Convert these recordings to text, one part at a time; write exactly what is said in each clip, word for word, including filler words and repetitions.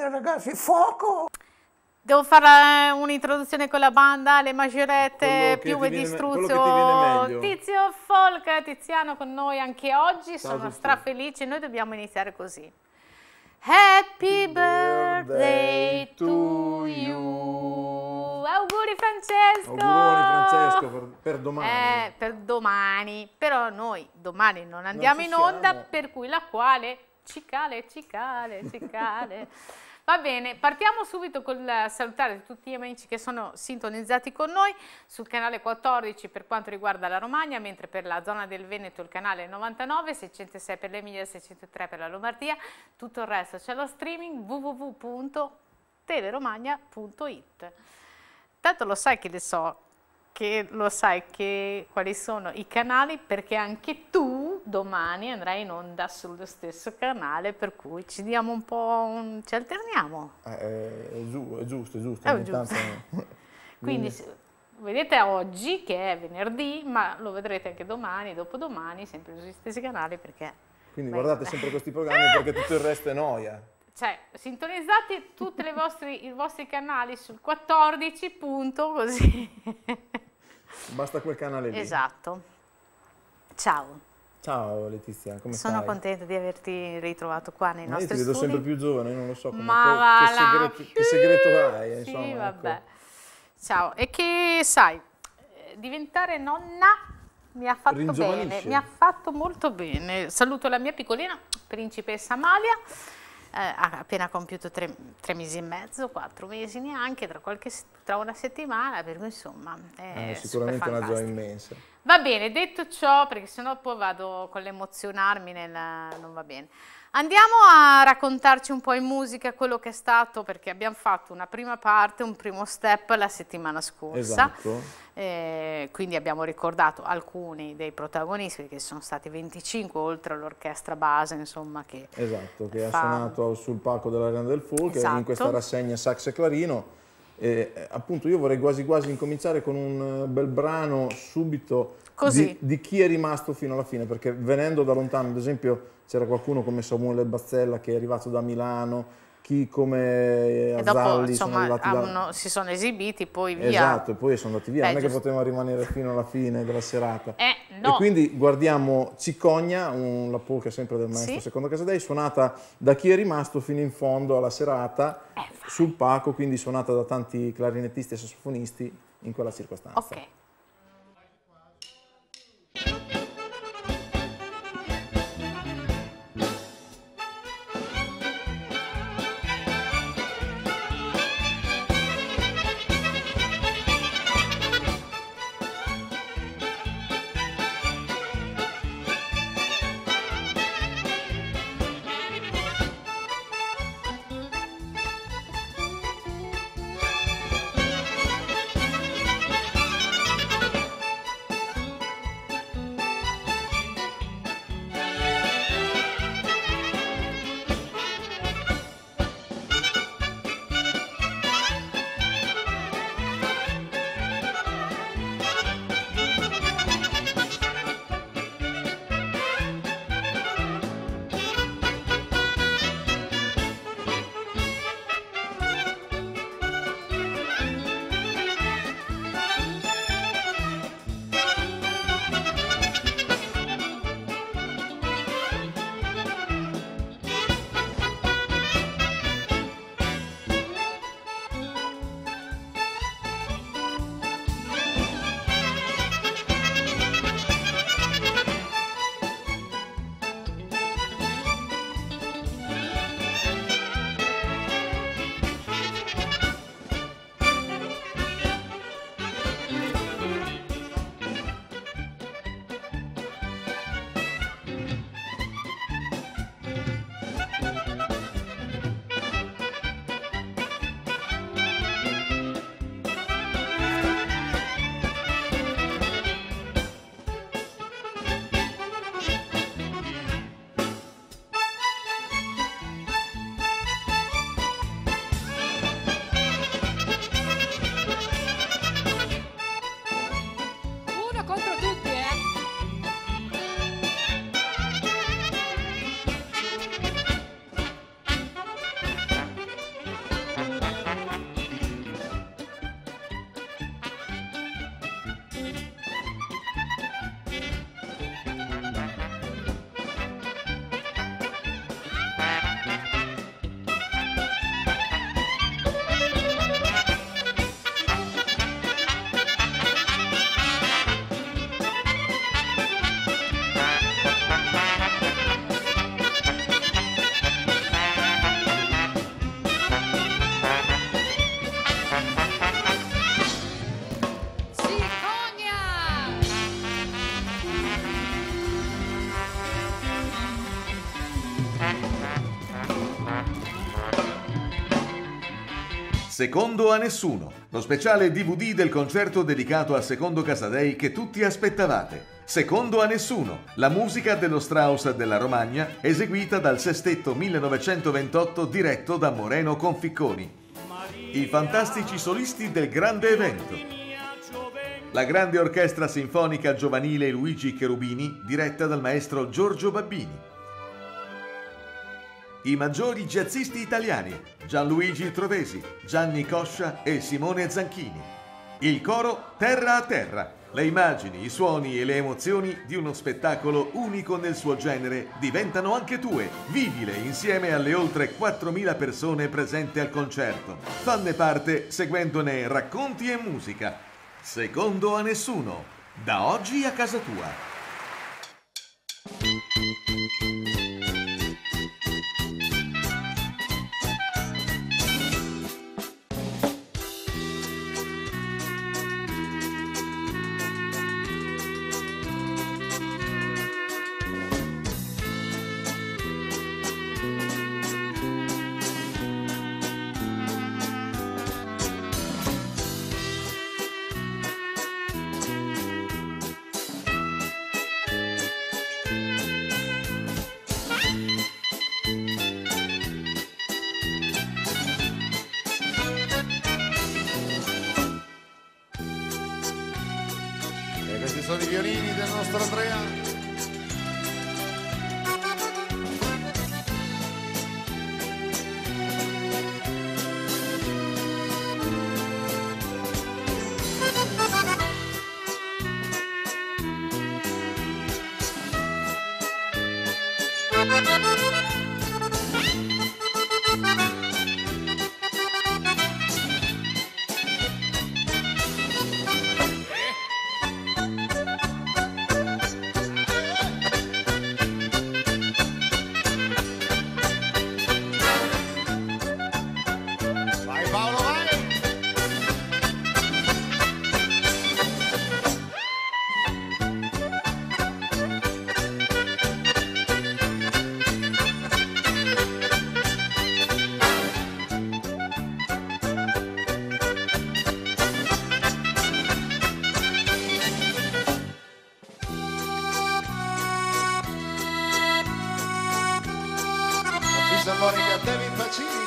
ragazzi, fuoco! Devo fare un'introduzione con la banda, le maggiorette, piume di struzzo, Tizio Folk, Tiziano con noi anche oggi, Ciao sono tutti. strafelice, noi dobbiamo iniziare così. Happy birthday to you! Auguri Francesco! Auguri Francesco per, per domani. Eh, per domani, però noi domani non andiamo Non ci in onda, siamo. per cui la quale cicale, cicale, cicale. Va bene, partiamo subito col salutare tutti gli amici che sono sintonizzati con noi sul canale quattordici per quanto riguarda la Romagna, mentre per la zona del Veneto il canale novantanove, seicentosei per l'Emilia, seicentotre per la Lombardia, tutto il resto c'è lo streaming w w w punto teleromagna punto it. Tanto lo sai che le so, che lo sai che quali sono i canali, perché anche tu domani andrai in onda sullo stesso canale, per cui ci diamo un po', un, ci alterniamo. Eh, è, giu, è giusto, è giusto. È ogni giusto. tanto- Quindi se- vedete oggi che è venerdì, ma lo vedrete anche domani, dopodomani, sempre sugli stessi canali, perché... Quindi beh, guardate beh. sempre questi programmi perché tutto il resto è noia. Cioè, sintonizzate tutti le vostri, i vostri canali sul quattordici punto così. Basta quel canale lì. Esatto. Ciao. Ciao Letizia, come Sono stai? contenta di averti ritrovato qua nei Ma io nostri ti vedo studi. sempre più giovane, non lo so come, Ma che, va che, là. segreto, che segreto hai, Sì, insomma. vabbè. ecco. Ciao, e che sai, eh, diventare nonna mi ha fatto Ringiovanisce. bene, mi ha fatto molto bene. Saluto la mia piccolina principessa Amalia, eh, ha appena compiuto tre, tre mesi e mezzo, quattro mesi neanche, tra, qualche, tra una settimana, per cui insomma è Eh, sicuramente super una gioia fantastico. immensa. Va bene, detto ciò, perché sennò poi vado con l'emozionarmi, nel... non va bene. Andiamo a raccontarci un po' in musica quello che è stato, perché abbiamo fatto una prima parte, un primo step la settimana scorsa. Esatto. Eh, quindi abbiamo ricordato alcuni dei protagonisti, che sono stati venticinque, oltre all'orchestra base, insomma, che Esatto, che ha fa- suonato sul palco dell'Arena del Folk Esatto. in questa rassegna sax e clarino. E, eh, appunto io vorrei quasi quasi incominciare con un eh, bel brano subito Così. di, di chi è rimasto fino alla fine, perché venendo da lontano, ad esempio c'era qualcuno come Samuele Bazzella che è arrivato da Milano, chi come e dopo Azzalli sono insomma arrivati da... hanno- si sono esibiti, poi via. Esatto, e poi sono andati via, Beh, non è che giusto. potevano rimanere fino alla fine della serata. Eh, no. E quindi guardiamo Cicogna, un, la polka sempre del maestro Sì. Secondo Casadei, suonata da chi è rimasto fino in fondo alla serata Eh, vai. sul palco, quindi suonata da tanti clarinettisti e sassofonisti in quella circostanza. Ok. Thank Secondo a nessuno, lo speciale D V D del concerto dedicato a Secondo Casadei che tutti aspettavate. Secondo a nessuno, la musica dello Strauss della Romagna eseguita dal Sestetto millenovecentoventotto diretto da Moreno Conficconi. I fantastici solisti del grande evento. La grande orchestra sinfonica giovanile Luigi Cherubini diretta dal maestro Giorgio Babbini. I maggiori jazzisti italiani, Gianluigi Trovesi, Gianni Coscia e Simone Zanchini. Il coro Terra a Terra, le immagini, i suoni e le emozioni di uno spettacolo unico nel suo genere diventano anche tue. Vivile insieme alle oltre quattromila persone presenti al concerto. Fanne parte seguendone racconti e musica. Secondo a nessuno, da oggi a casa tua. Questi sono i violini del nostro Andrea. Fisarmonica David Pacini.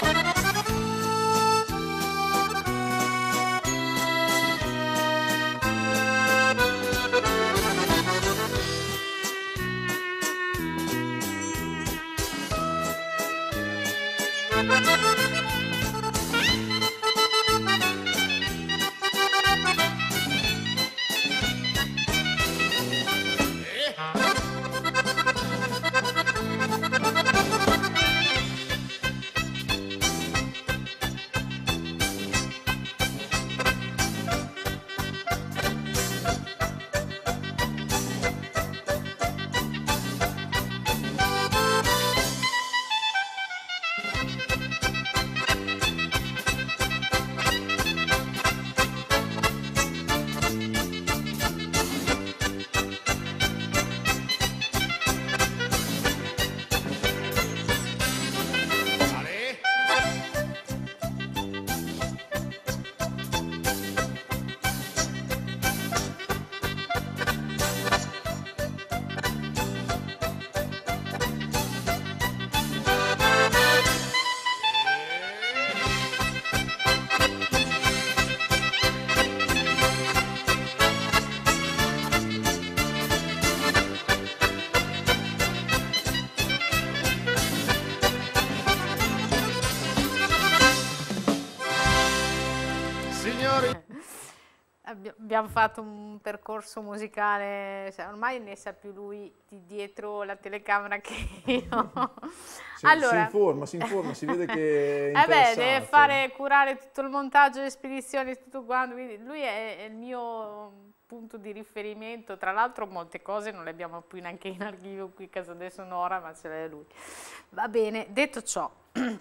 Abbiamo fatto un percorso musicale, cioè ormai ne sa più lui di dietro la telecamera che io. Si, allora, si informa, si informa, si vede che è eh beh, deve interessato. fare, curare tutto il montaggio, le spedizioni, tutto quanto, quindi lui è, è il mio punto di riferimento. Tra l'altro molte cose non le abbiamo più neanche in archivio qui a Casa de Sonora, ma ce l'è lui. Va bene, detto ciò,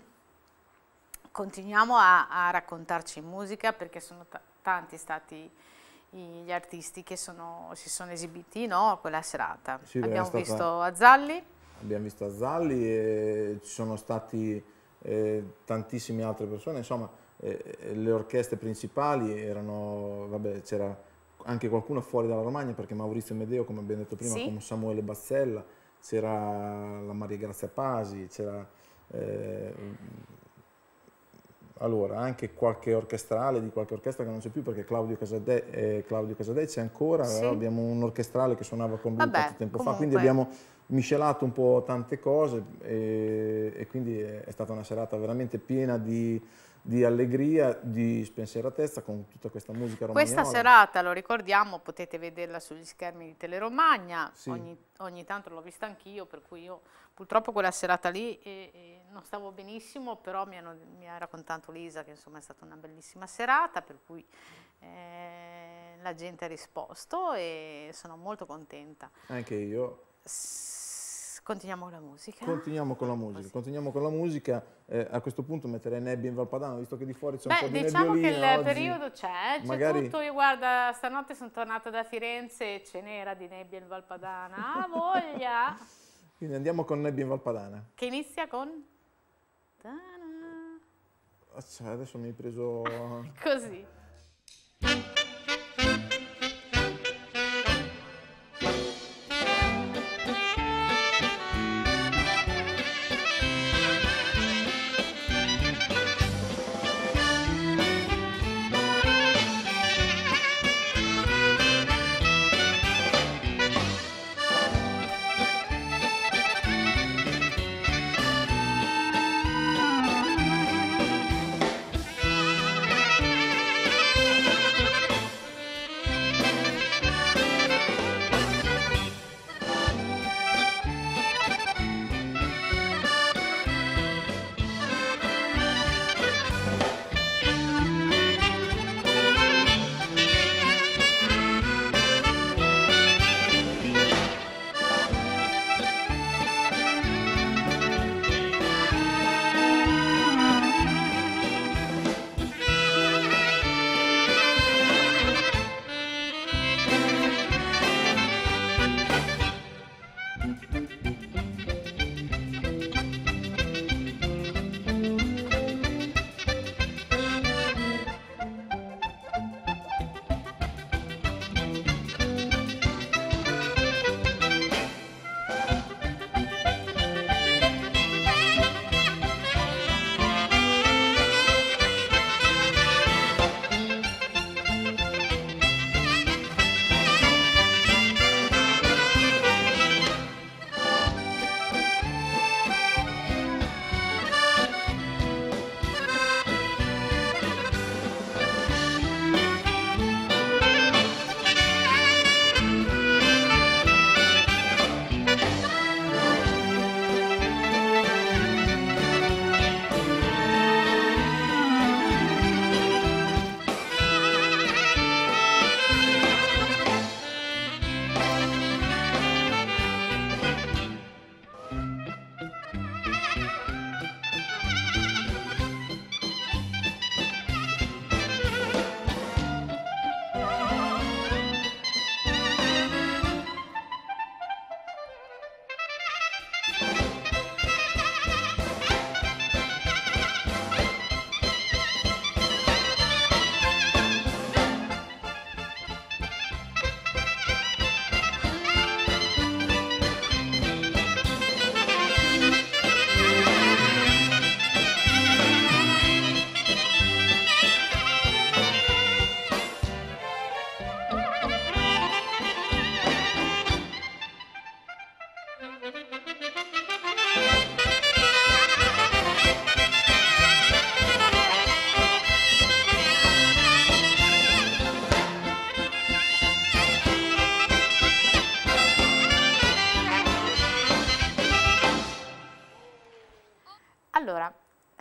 continuiamo a, a raccontarci in musica, perché sono tanti stati gli artisti che sono, si sono esibiti, no, quella serata. Sì, abbiamo stata, visto Azzalli. Abbiamo visto Azzalli e ci sono stati eh, tantissime altre persone, insomma eh, le orchestre principali erano, vabbè, c'era anche qualcuno fuori dalla Romagna, perché Maurizio Medeo, come abbiamo detto prima, Sì. come Samuele Bazzella, c'era la Maria Grazia Pasi, c'era eh, allora anche qualche orchestrale di qualche orchestra che non c'è più, perché Claudio Casadei, eh, Claudio Casadei c'è ancora, Sì. abbiamo un orchestrale che suonava con lui Vabbè, tanto tempo comunque. fa, quindi abbiamo miscelato un po' tante cose e, e quindi è, è stata una serata veramente piena di, di allegria, di spensieratezza con tutta questa musica romagnola. Questa serata, lo ricordiamo, potete vederla sugli schermi di Teleromagna, Sì. ogni, ogni tanto l'ho vista anch'io, per cui io purtroppo quella serata lì e, e non stavo benissimo, però mi, hanno, mi ha raccontato Lisa che insomma è stata una bellissima serata, per cui eh, la gente ha risposto e sono molto contenta. Anche io. S continuiamo con la musica? Continuiamo con la musica, Così. continuiamo con la musica. Eh, a questo punto metterei Nebbia in Valpadana, visto che di fuori c'è un Beh, po' di diciamo che nebbiolina il oggi. periodo c'è, c'è Magari... tutto. Io guarda, stanotte sono tornata da Firenze e ce n'era di nebbia in Valpadana. Ah, voglia! Quindi andiamo con Nebbia in Valpadana. Che inizia con... Ah, cioè, adesso mi hai preso... Così. Allora,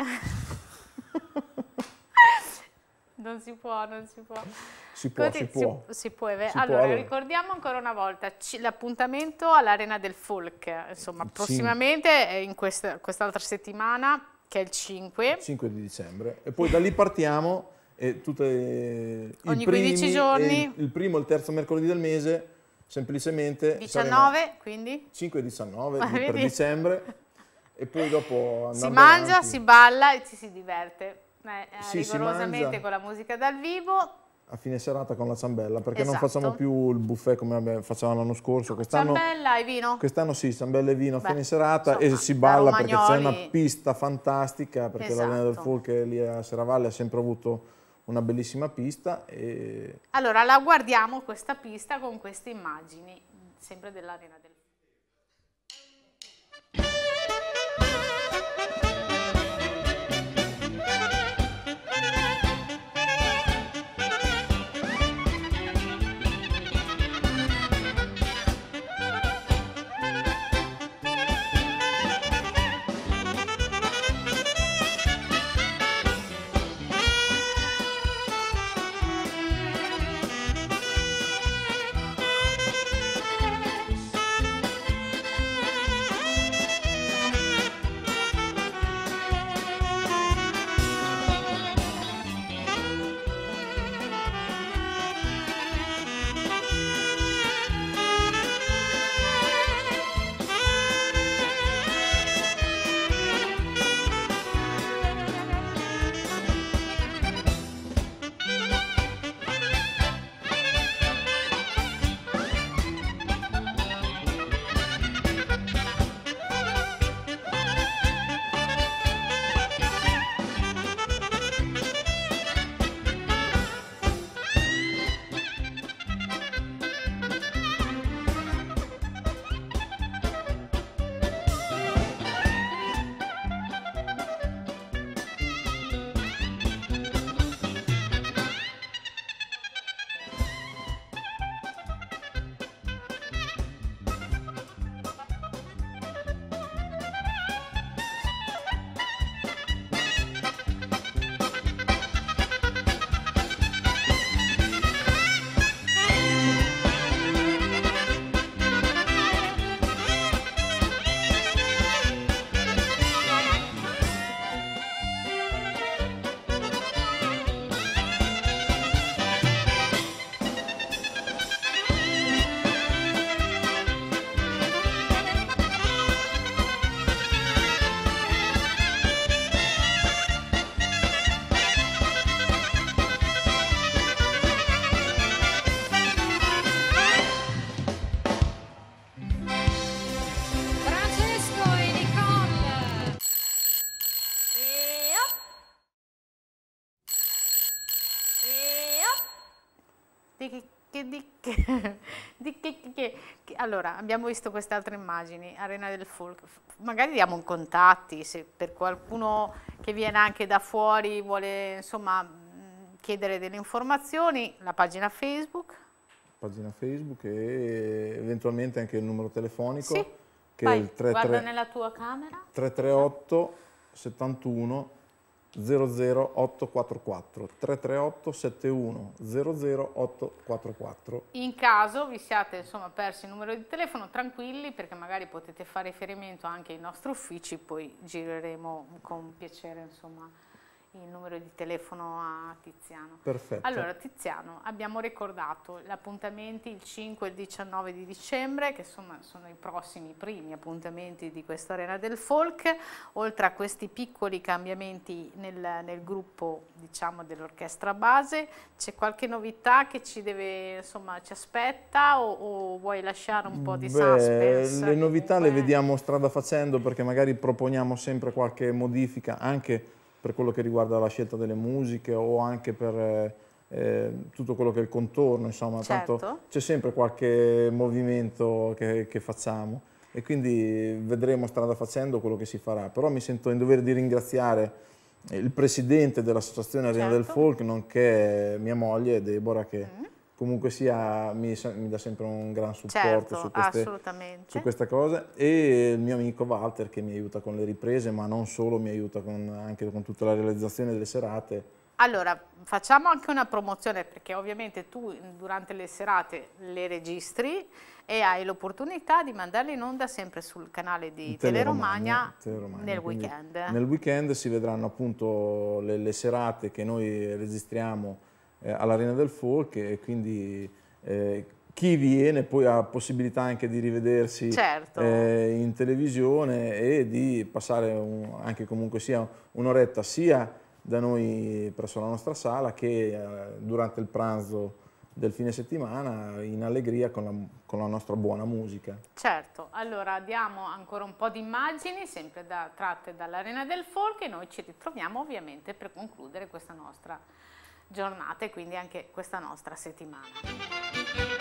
non si può, non si può. Si può, Così, si può. Si, si può, è vero. Si Allora, può, allora. ricordiamo ancora una volta l'appuntamento all'Arena del Folk, insomma, Sì. prossimamente, in questa, quest'altra settimana, che è il cinque. cinque di dicembre. E poi da lì partiamo, e tutte, i Ogni primi, quindici giorni. e Il, il primo e il terzo mercoledì del mese, semplicemente... diciannove, quindi? cinque e diciannove Ah, per vedi? dicembre. E poi dopo Si andando mangia, avanti, si balla e ci si diverte. eh, sì, rigorosamente mangia con la musica dal vivo. a fine serata con la ciambella, perché Esatto. non facciamo più il buffet come facevamo l'anno scorso. Quest'anno, ciambella e vino? Quest'anno sì, ciambella e vino a Beh, fine serata, insomma, e si balla da perché c'è una romagnoli. pista fantastica, perché Esatto. l'Arena del Folk lì a Serravalle ha sempre avuto una bellissima pista. E... Allora la guardiamo questa pista con queste immagini, sempre dell'Arena del Folk. Di che, che, di che, di che, che, che, che. Allora, abbiamo visto queste altre immagini, Arena del Folk, magari diamo un contatti, se per qualcuno che viene anche da fuori vuole insomma chiedere delle informazioni, la pagina Facebook. Pagina Facebook e eventualmente anche il numero telefonico, Sì, che vai, è il tre tre guarda nella tua camera. tre tre otto settantuno zero zero otto quattro quattro tre tre otto settantuno zero zero otto quattro quattro. In caso vi siate insomma persi il numero di telefono, tranquilli, perché magari potete fare riferimento anche ai nostri uffici, poi gireremo con piacere insomma il numero di telefono a Tiziano. Perfetto. Allora Tiziano, abbiamo ricordato gli appuntamenti il cinque e il diciannove di dicembre, che insomma sono i prossimi primi appuntamenti di questa Arena del Folk. Oltre a questi piccoli cambiamenti nel, nel gruppo diciamo dell'orchestra base, c'è qualche novità che ci deve insomma ci aspetta, o, o vuoi lasciare un po' di Beh, suspense? le novità Comunque... le vediamo strada facendo, perché magari proponiamo sempre qualche modifica anche per quello che riguarda la scelta delle musiche, o anche per eh, tutto quello che è il contorno, insomma, certo. Tanto c'è sempre qualche movimento che, che facciamo, e quindi vedremo strada facendo quello che si farà. Però mi sento in dovere di ringraziare il presidente dell'Associazione Arena certo. del Folk, nonché mia moglie Deborah, che mm. comunque sia mi, mi dà sempre un gran supporto certo, su, queste, su queste cose, e il mio amico Walter, che mi aiuta con le riprese, ma non solo, mi aiuta con, anche con tutta la realizzazione delle serate. Allora, facciamo anche una promozione, perché ovviamente tu durante le serate le registri e hai l'opportunità di mandarle in onda sempre sul canale di Teleromagna, Teleromagna nel Quindi weekend. Nel weekend si vedranno appunto le, le serate che noi registriamo eh, all'Arena del Folk, e quindi eh, chi viene poi ha possibilità anche di rivedersi certo. eh, in televisione, e di passare un, anche comunque sia un'oretta sia da noi presso la nostra sala, che eh, durante il pranzo del fine settimana in allegria con la, con la nostra buona musica. Certo, allora diamo ancora un po' di immagini, sempre da, tratte dall'Arena del Folk, e noi ci ritroviamo ovviamente per concludere questa nostra giornata e quindi anche questa nostra settimana.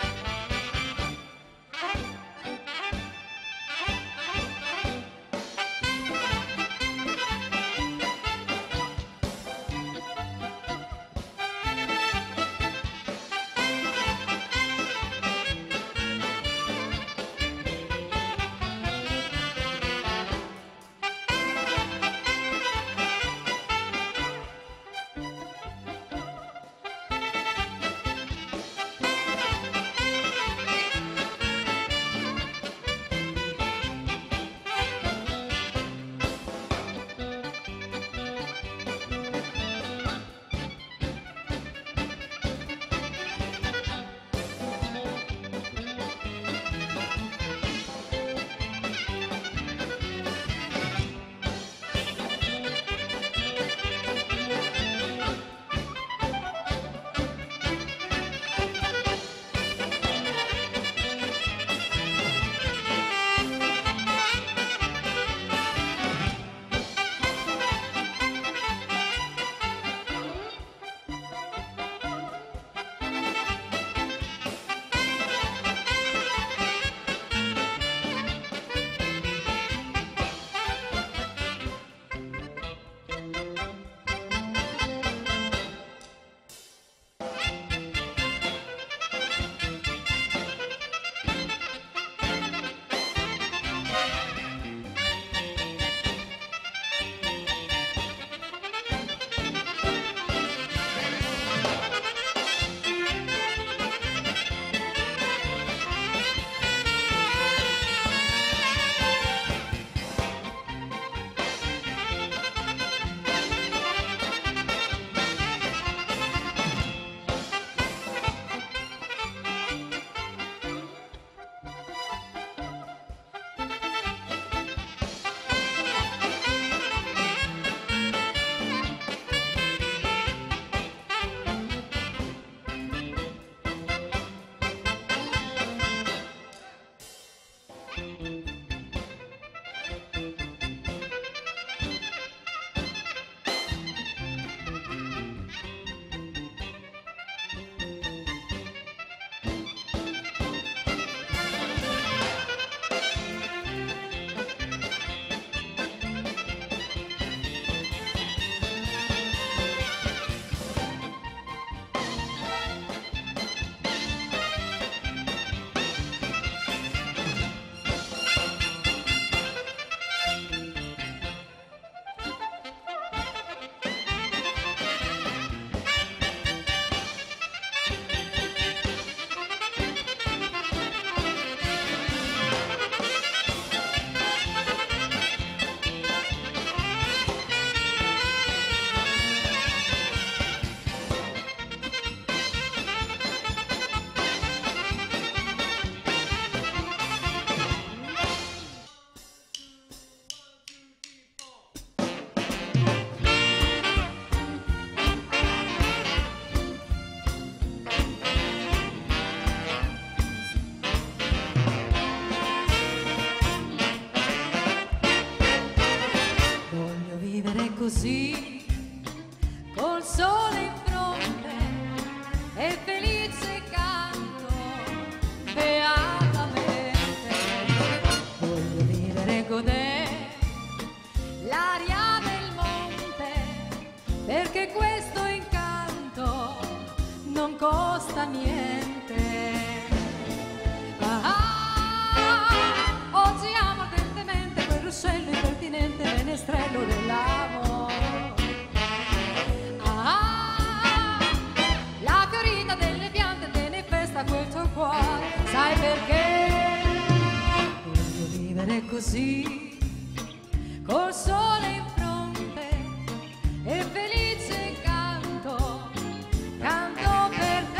Così, col sole in fronte e felice canto beatamente. Voglio vivere e godere l'aria del monte, perché questo incanto non costa niente. Ah, oggi amo ardentemente quel ruscello impertinente, menestrello dell'amore. Sai perché voglio vivere così, col sole in fronte e felice canto, canto per te.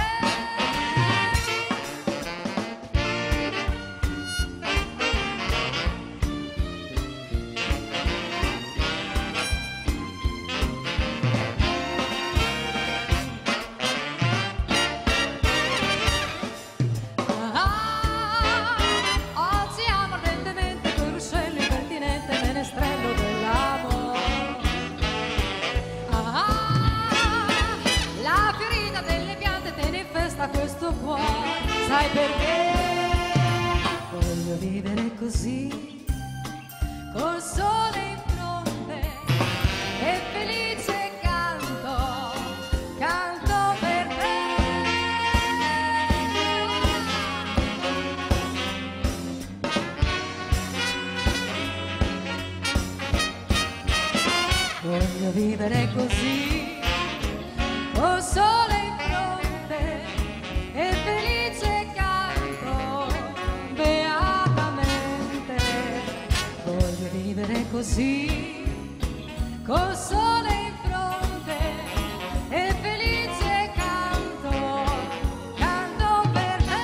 voglio vivere così, col sole in fronte e felice canto beatamente. Voglio vivere così, col sole in fronte e felice canto, canto per te.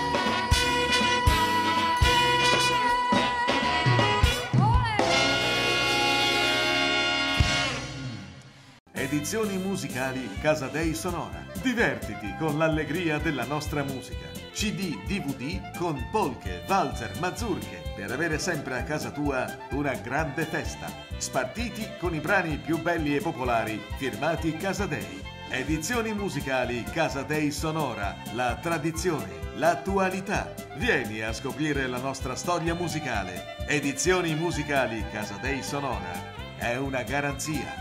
Edizioni musicali Casadei Sonora. Divertiti con l'allegria della nostra musica. C D, D V D con polche, valzer, mazurche per avere sempre a casa tua una grande festa. Spartiti con i brani più belli e popolari firmati Casadei. Edizioni musicali Casadei Sonora. La tradizione, l'attualità. Vieni a scoprire la nostra storia musicale. Edizioni musicali Casadei Sonora. È una garanzia.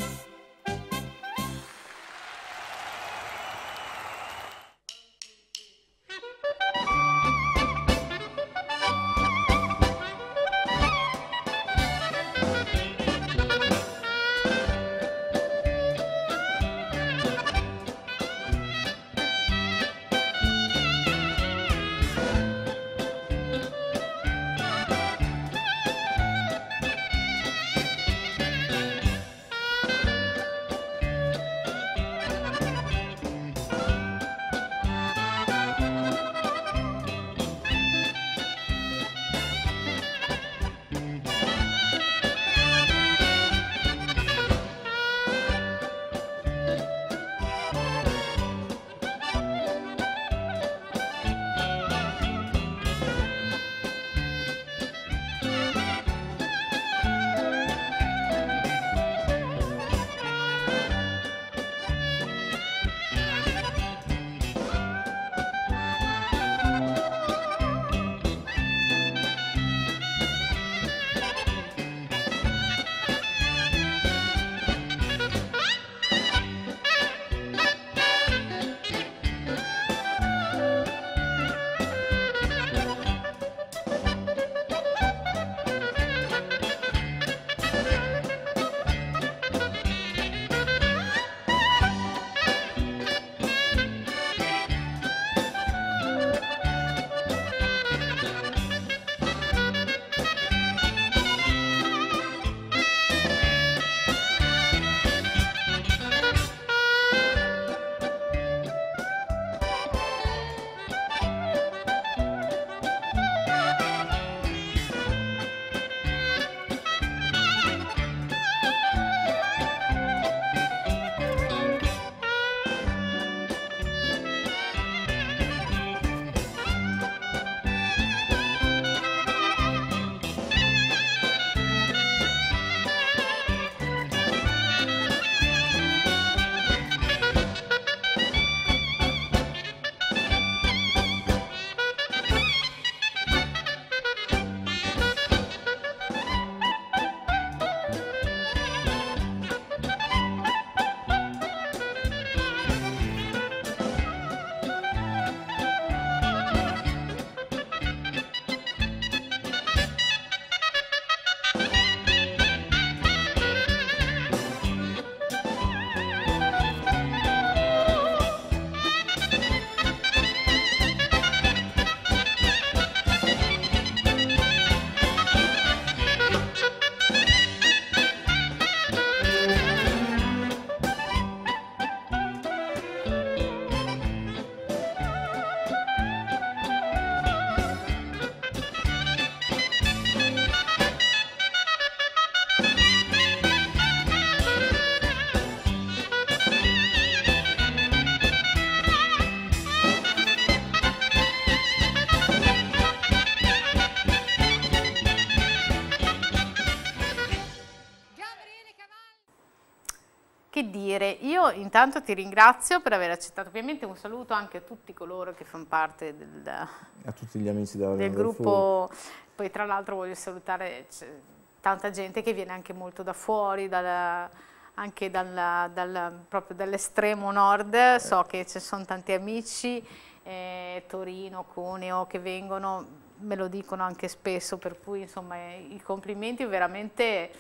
Che dire, io intanto ti ringrazio per aver accettato, ovviamente un saluto anche a tutti coloro che fanno parte del, a tutti gli amici della del gruppo, poi tra l'altro voglio salutare tanta gente che viene anche molto da fuori, dalla, anche dalla, dalla, proprio dall'estremo nord, so che ci sono tanti amici, eh, Torino, Cuneo, che vengono, me lo dicono anche spesso, per cui insomma i complimenti veramente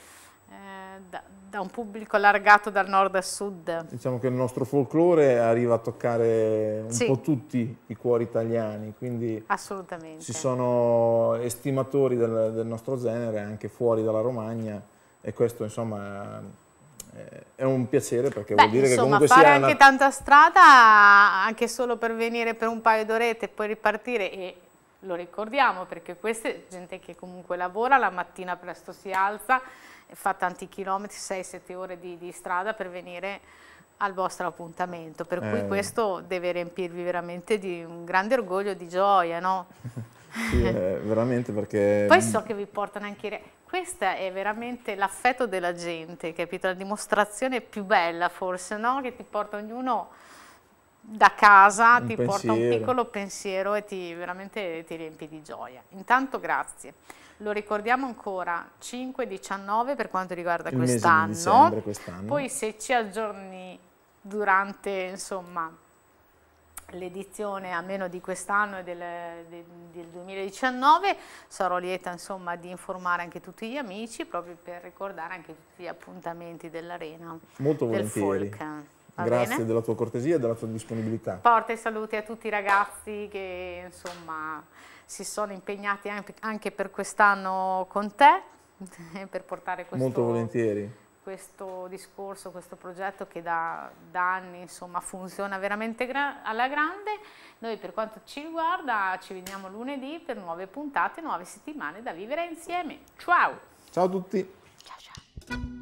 eh, da, da un pubblico allargato dal nord a sud. Diciamo che il nostro folklore arriva a toccare un Sì. po' tutti i cuori italiani, quindi Assolutamente. ci sono estimatori del, del nostro genere anche fuori dalla Romagna, e questo insomma è, è un piacere, perché Beh, vuol dire insomma, che comunque fare sia anche una... tanta strada, anche solo per venire per un paio d'orette e poi ripartire, e lo ricordiamo perché questa è gente che comunque lavora, la mattina presto si alza e fa tanti chilometri, sei sette ore di, di strada per venire al vostro appuntamento, per cui Eh. questo deve riempirvi veramente di un grande orgoglio, di gioia, no? Sì, eh, veramente, perché... Poi so che vi portano anche... i re- Questo è veramente l'affetto della gente, capito? La dimostrazione più bella forse, no? Che ti porta ognuno da casa, Un ti porta un pensiero. piccolo pensiero e ti veramente ti riempie di gioia. Intanto grazie. Lo ricordiamo ancora, cinque diciannove per quanto riguarda Il mese di quest'anno. dicembre quest'anno. Poi se ci aggiorni durante, insomma, l'edizione almeno di quest'anno e del, del, del duemiladiciannove, sarò lieta insomma di informare anche tutti gli amici, proprio per ricordare anche tutti gli appuntamenti dell'Arena Molto del volentieri. folk. Va Grazie bene? della tua cortesia e della tua disponibilità. Porta i saluti a tutti i ragazzi che insomma si sono impegnati anche, anche per quest'anno con te, per portare questo... Molto volentieri. questo discorso, questo progetto che da, da anni insomma funziona veramente gra- alla grande. Noi per quanto ci riguarda ci vediamo lunedì per nuove puntate, nuove settimane da vivere insieme. Ciao! Ciao a tutti! Ciao ciao!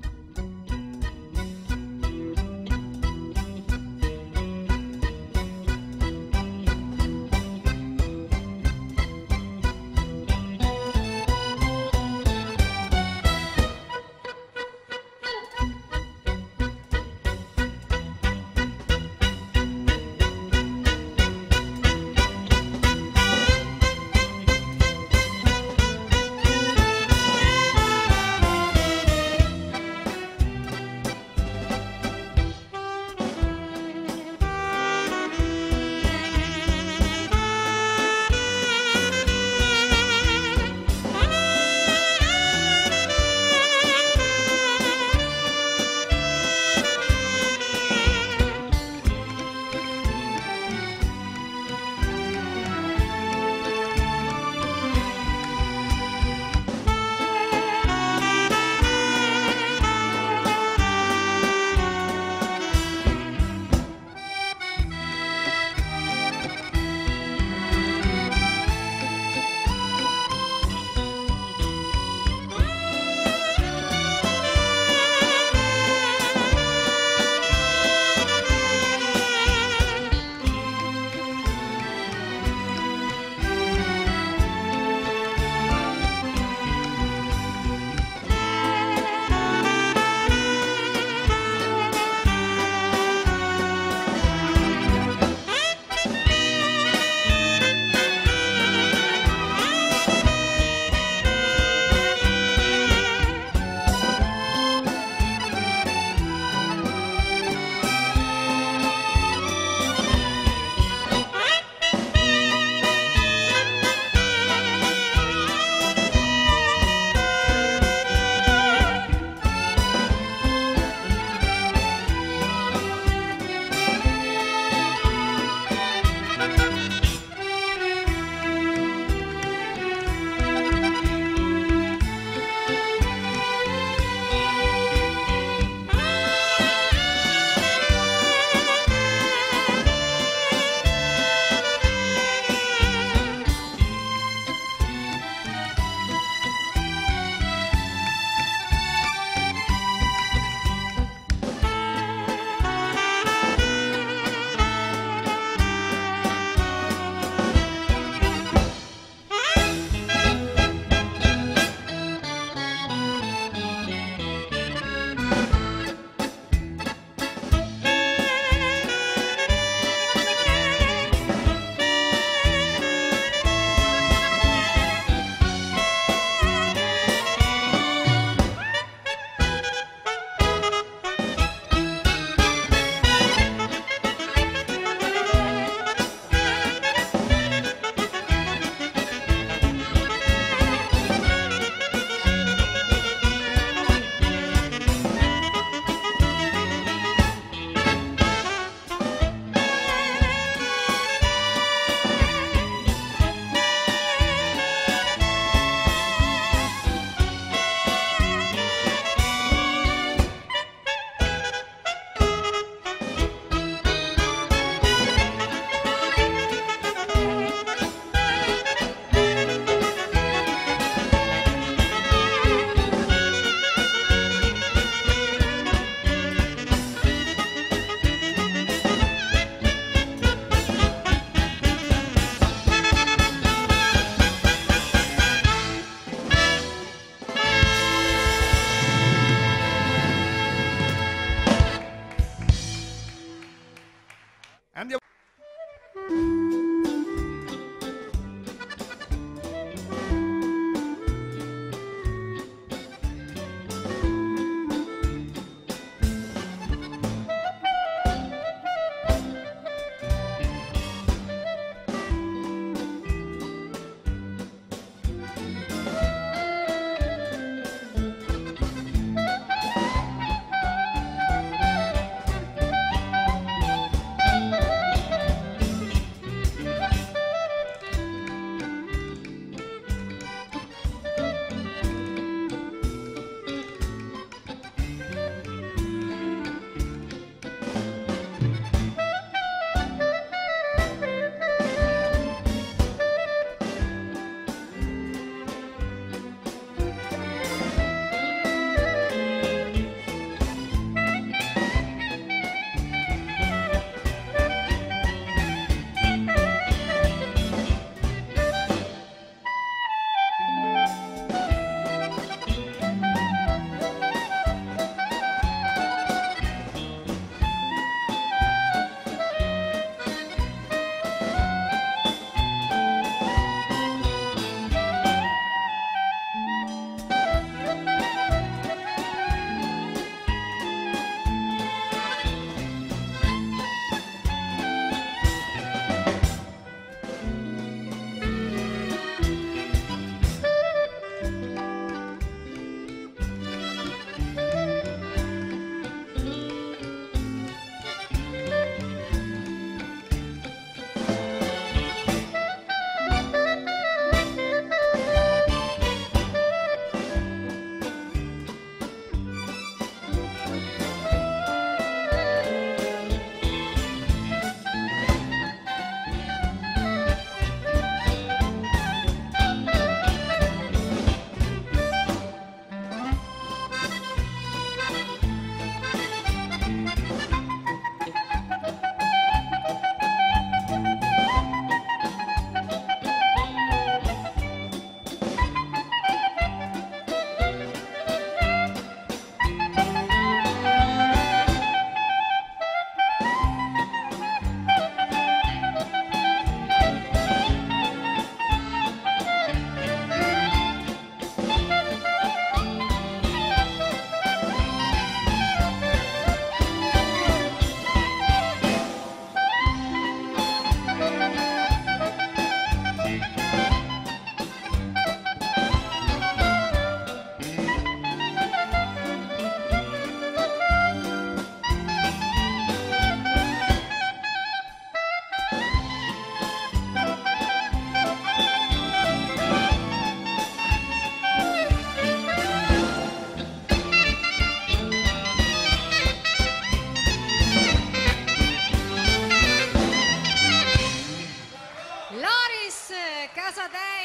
casa te